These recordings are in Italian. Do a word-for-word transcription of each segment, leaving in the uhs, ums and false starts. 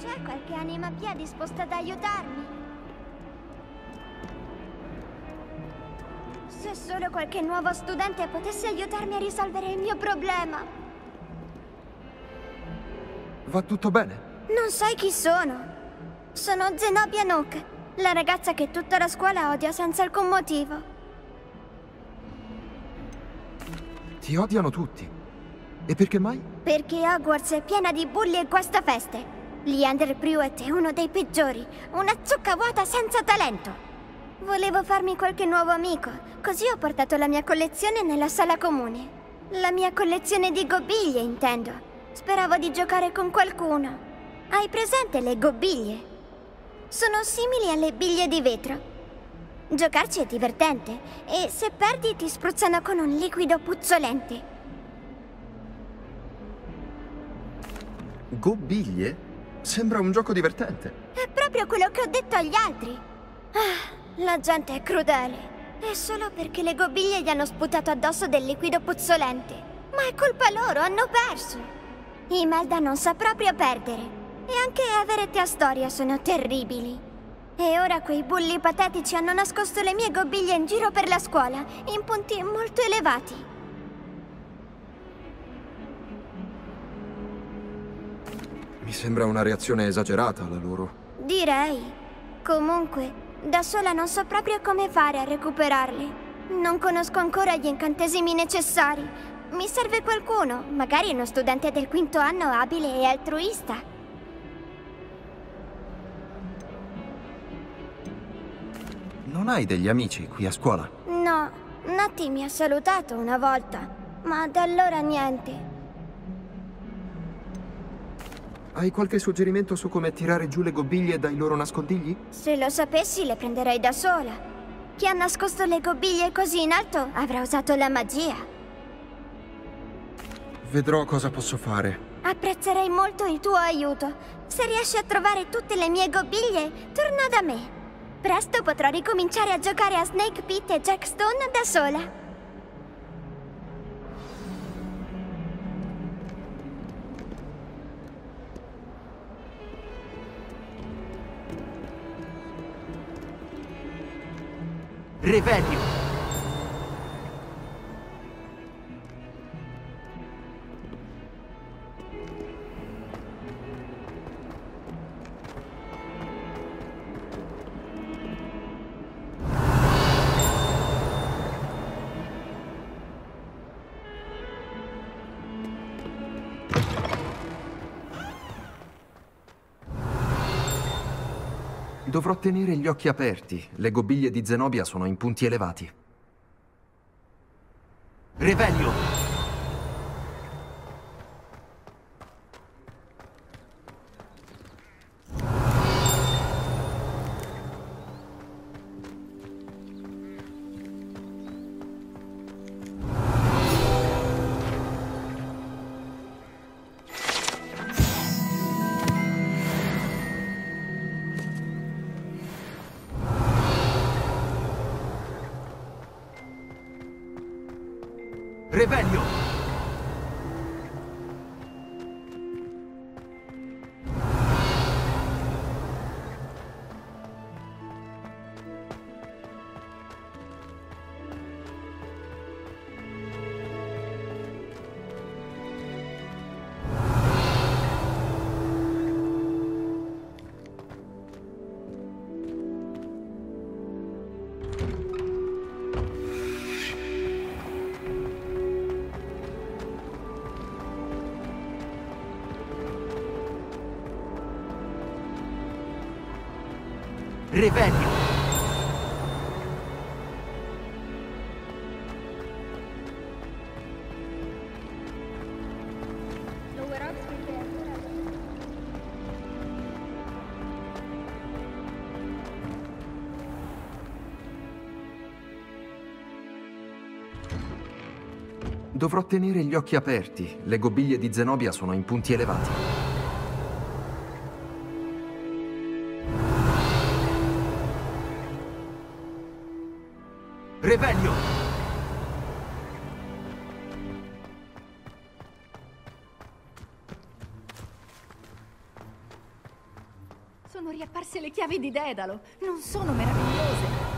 c'è qualche anima pia disposta ad aiutarmi? Se solo qualche nuovo studente potesse aiutarmi a risolvere il mio problema. Va tutto bene? Non sai chi sono? Sono Zenobia Nook, la ragazza che tutta la scuola odia senza alcun motivo. Ti odiano tutti. E perché mai? Perché Hogwarts è piena di bulli e guastafeste. Leander Prewett è uno dei peggiori, una zucca vuota senza talento. Volevo farmi qualche nuovo amico, così ho portato la mia collezione nella sala comune. La mia collezione di gobiglie, intendo. Speravo di giocare con qualcuno. Hai presente le gobiglie? Sono simili alle biglie di vetro. Giocarci è divertente e se perdi ti spruzzano con un liquido puzzolente. Gobiglie? Sembra un gioco divertente. È proprio quello che ho detto agli altri. Ah, la gente è crudele. È solo perché le gobiglie gli hanno sputato addosso del liquido puzzolente. Ma è colpa loro, hanno perso. Imelda non sa proprio perdere. E anche Everett e Astoria sono terribili. E ora quei bulli patetici hanno nascosto le mie gobiglie in giro per la scuola, in punti molto elevati. Mi sembra una reazione esagerata la loro. Direi. Comunque, da sola non so proprio come fare a recuperarli. Non conosco ancora gli incantesimi necessari. Mi serve qualcuno, magari uno studente del quinto anno abile e altruista. Non hai degli amici qui a scuola? No, Natti mi ha salutato una volta, ma da allora niente. Hai qualche suggerimento su come tirare giù le gobiglie dai loro nascondigli? Se lo sapessi le prenderei da sola. Chi ha nascosto le gobiglie così in alto avrà usato la magia. Vedrò cosa posso fare. Apprezzerei molto il tuo aiuto. Se riesci a trovare tutte le mie gobiglie, torna da me. Presto potrò ricominciare a giocare a Snake Pit e Jack Stone da sola. Revelio! Dovrò tenere gli occhi aperti. Le gobiglie di Zenobia sono in punti elevati. Revelio! Revelio! Revelio! Dovrò tenere gli occhi aperti. Le gobiglie di Zenobia sono in punti elevati. Revelio! Sono riapparse le chiavi di Dedalo. Non sono meravigliose?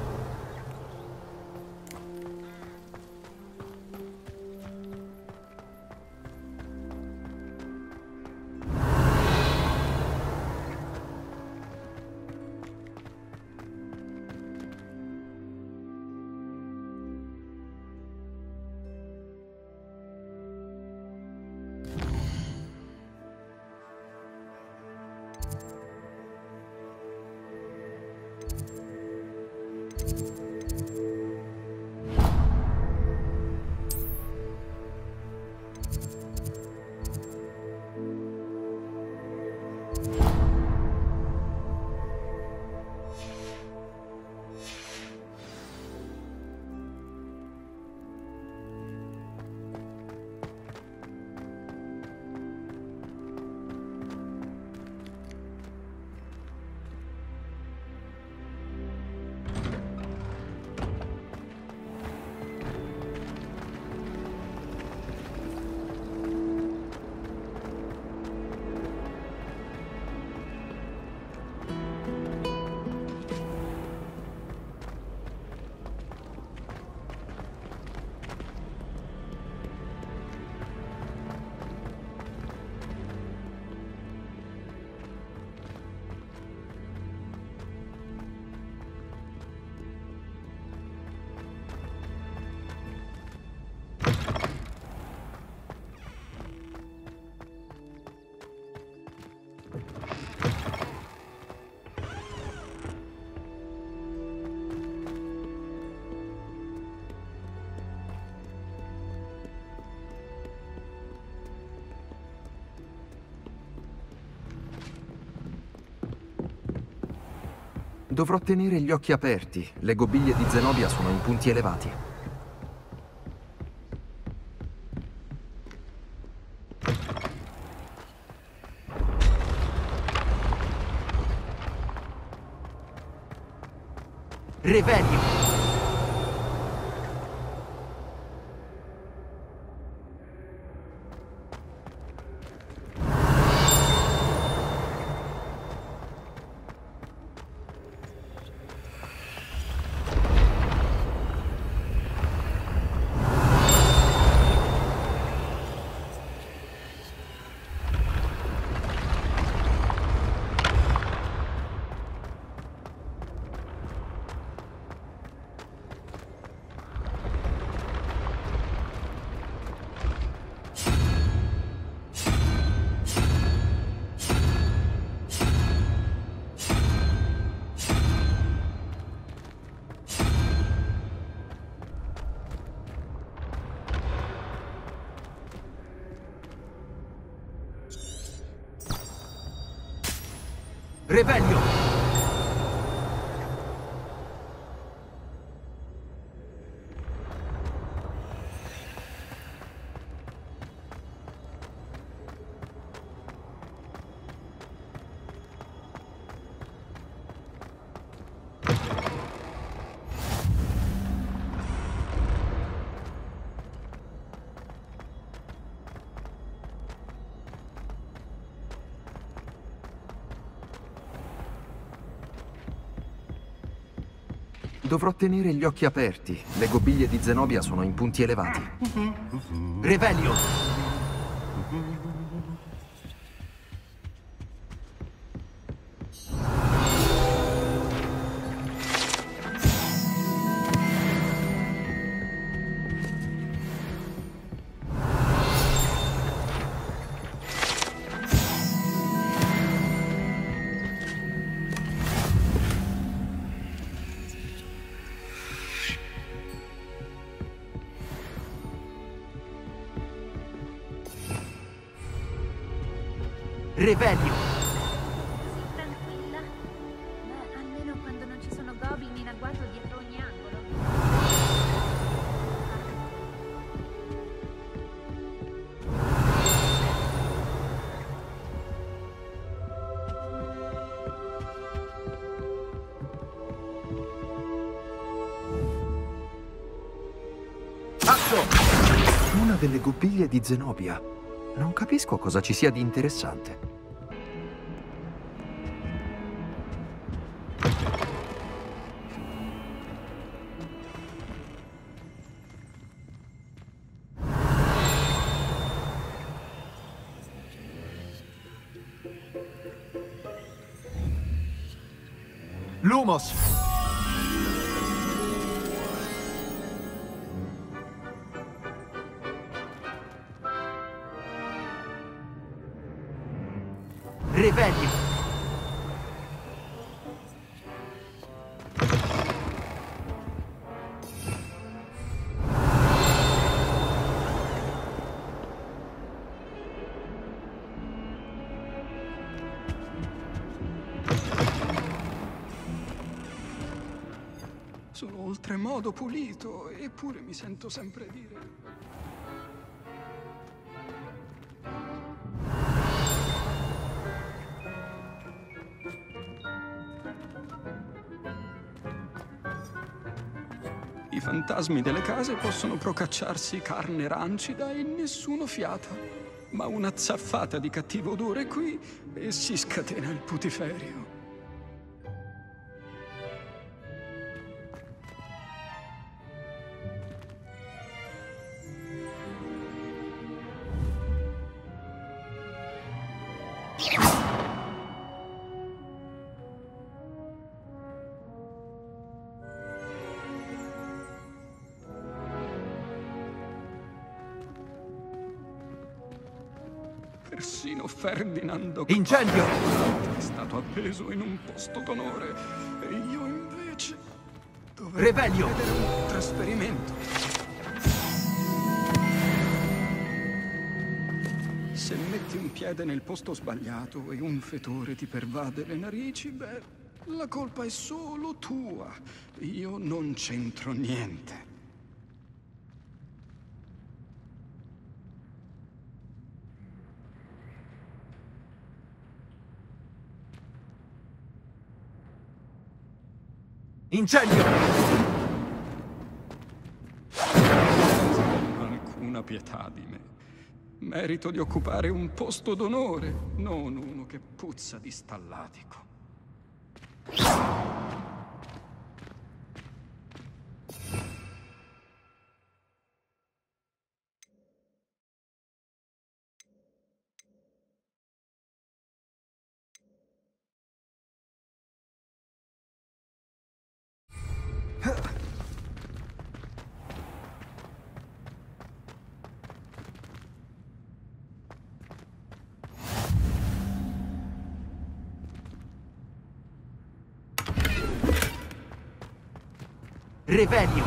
Dovrò tenere gli occhi aperti. Le gobiglie di Zenobia sono in punti elevati. Revelio! Revelio! Dovrò tenere gli occhi aperti. Le gobiglie di Zenobia sono in punti elevati. Revelio! Revelio! Così tranquilla? Beh, almeno quando non ci sono goblin in agguato dietro ogni angolo. Passo! Una delle gobiglie di Zenobia. Non capisco cosa ci sia di interessante. Lumos! Revelio! Sono oltremodo pulito, eppure mi sento sempre dire... I fantasmi delle case possono procacciarsi carne rancida e nessuno fiata. Ma una zaffata di cattivo odore qui e si scatena il putiferio. Persino Ferdinando Incendio! è stato appeso in un posto d'onore e io invece dovevo Revelio! chiedere un trasferimento. Se metti un piede nel posto sbagliato e un fetore ti pervade le narici, beh, la colpa è solo tua. Io non c'entro niente. Incendio! Alcuna pietà di me. Merito di occupare un posto d'onore, non uno che puzza di stallatico. Revelio!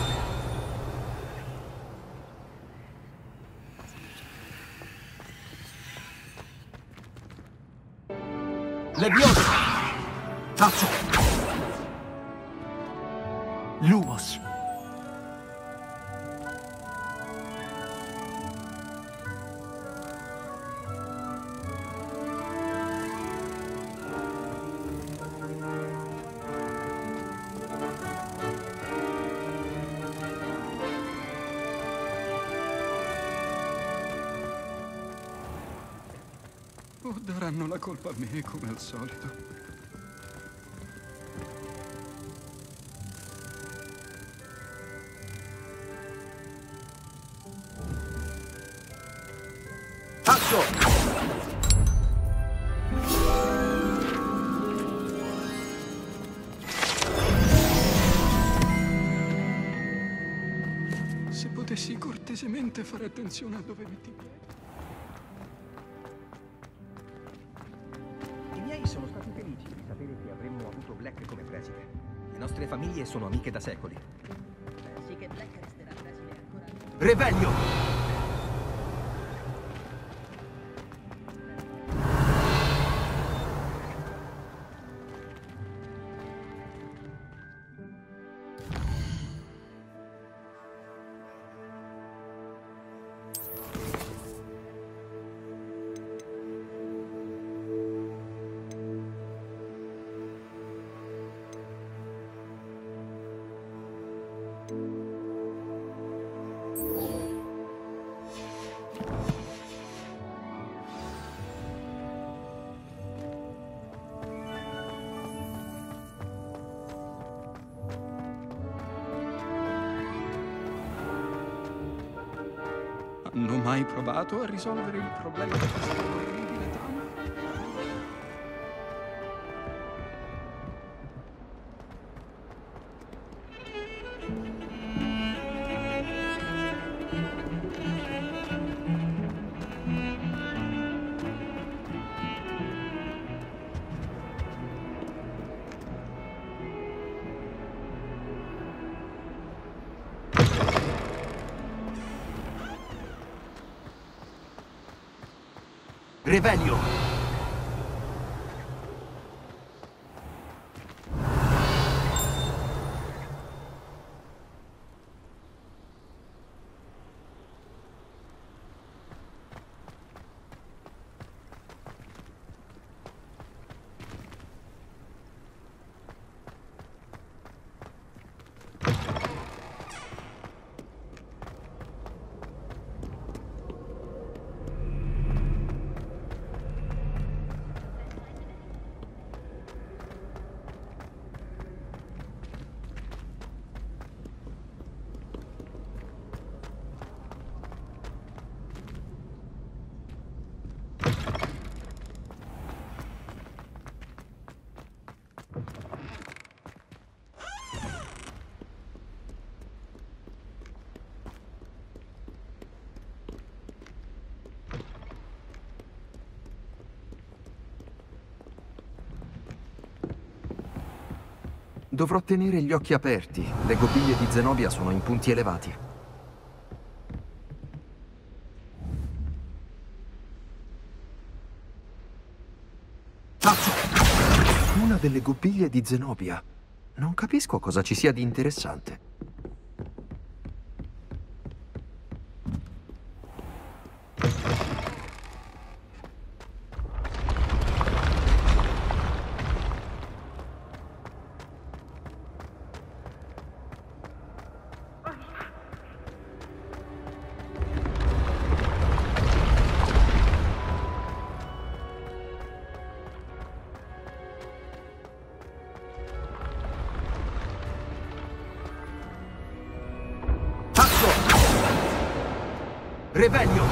Levioso! Tazzo! Lumos! O daranno la colpa a me come al solito. Tazzo! Se potessi cortesemente fare attenzione a dove metti i piedi. Sono stati felici di sapere che avremmo avuto Black come preside. Le nostre famiglie sono amiche da secoli. Pensi che Black resterà preside ancora? Revelio! Hanno mai provato a risolvere il problema di questo orribile Tama? Revelio! Dovrò tenere gli occhi aperti. Le gobiglie di Zenobia sono in punti elevati. Una delle gobiglie di Zenobia. Non capisco cosa ci sia di interessante. Revelio!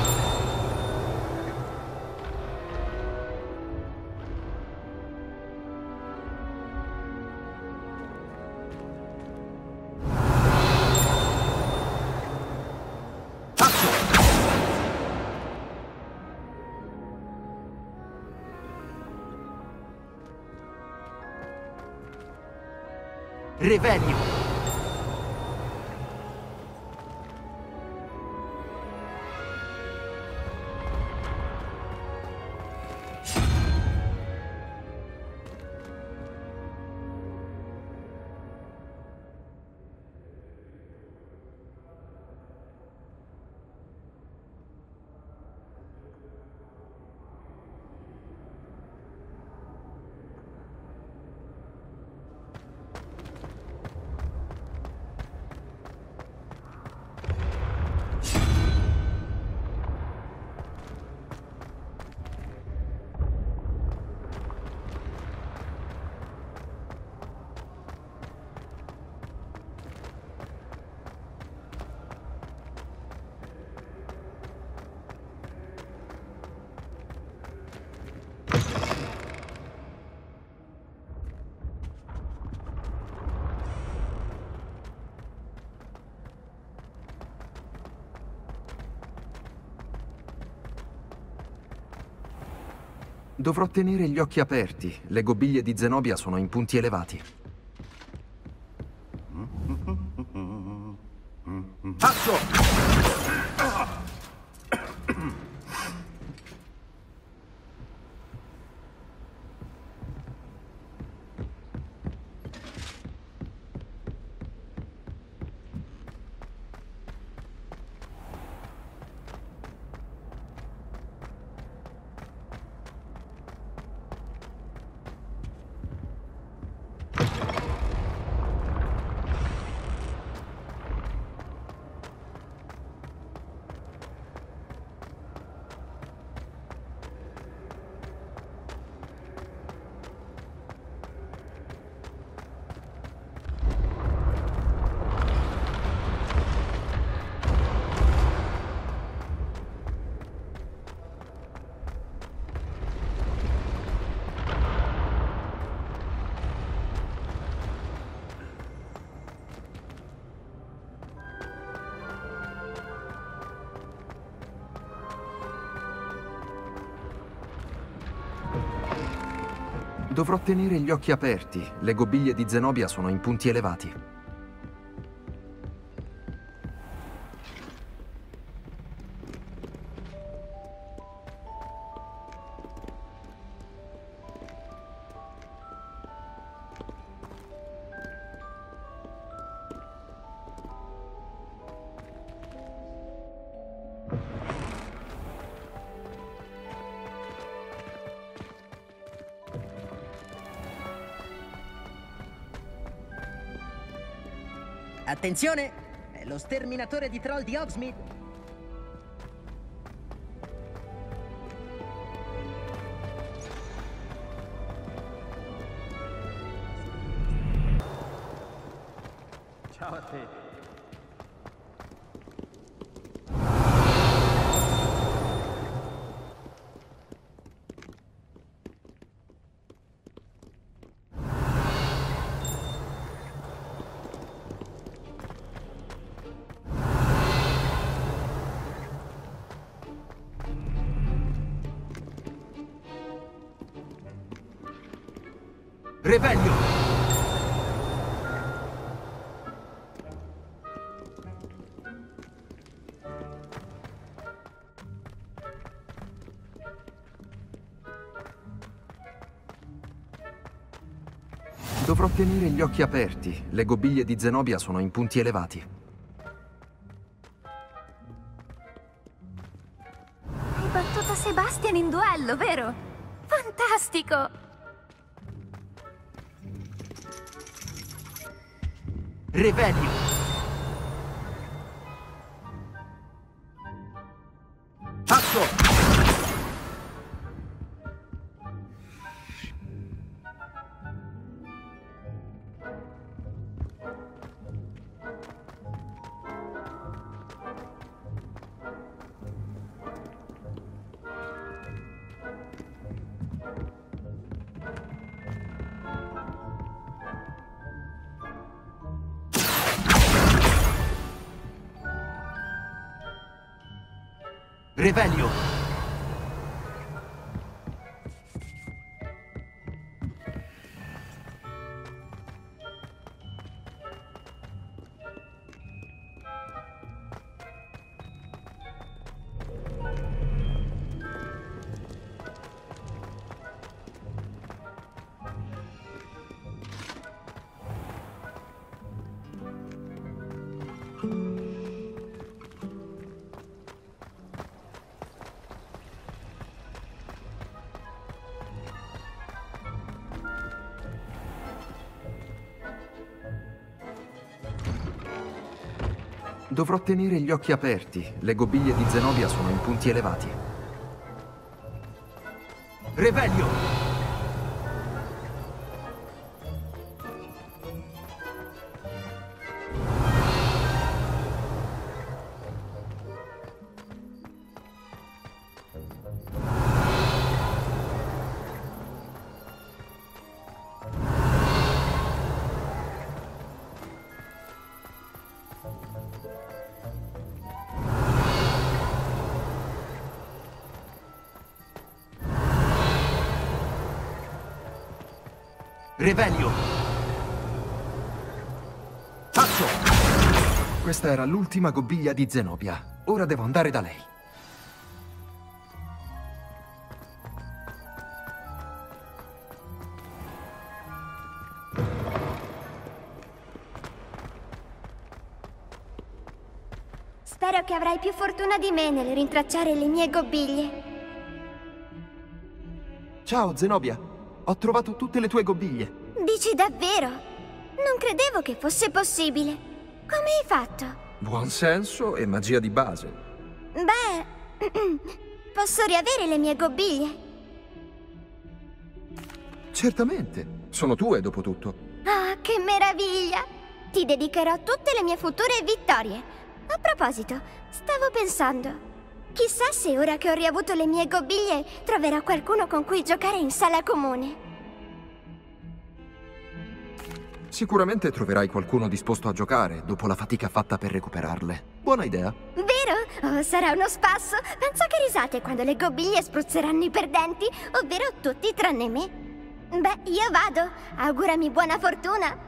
Tasso! Revelio! Dovrò tenere gli occhi aperti. Le gobiglie di Zenobia sono in punti elevati. Tasso! Dovrò tenere gli occhi aperti. Le gobiglie di Zenobia sono in punti elevati. Attenzione! È lo sterminatore di troll di Hogsmeade. Ciao a te. Revelio! Dovrò tenere gli occhi aperti. Le gobiglie di Zenobia sono in punti elevati. Hai battuto Sebastian in duello, vero? Fantastico! Revelio! Tasso! Revelio! Dovrò tenere gli occhi aperti. Le gobiglie di Zenobia sono in punti elevati. Revelio! Revelio! Tasso! Questa era l'ultima gobiglia di Zenobia. Ora devo andare da lei. Spero che avrai più fortuna di me nel rintracciare le mie gobiglie. Ciao, Zenobia. Ho trovato tutte le tue gobiglie. Dici davvero? Non credevo che fosse possibile. Come hai fatto? Buon senso e magia di base. Beh, posso riavere le mie gobiglie? Certamente. Sono tue, dopo tutto. Ah, che meraviglia! Ti dedicherò tutte le mie future vittorie. A proposito, stavo pensando... Chissà se ora che ho riavuto le mie gobiglie troverò qualcuno con cui giocare in sala comune. Sicuramente troverai qualcuno disposto a giocare dopo la fatica fatta per recuperarle. Buona idea. Vero? Oh, sarà uno spasso. Pensa che risate quando le gobiglie spruzzeranno i perdenti, ovvero tutti tranne me. Beh, io vado. Augurami buona fortuna.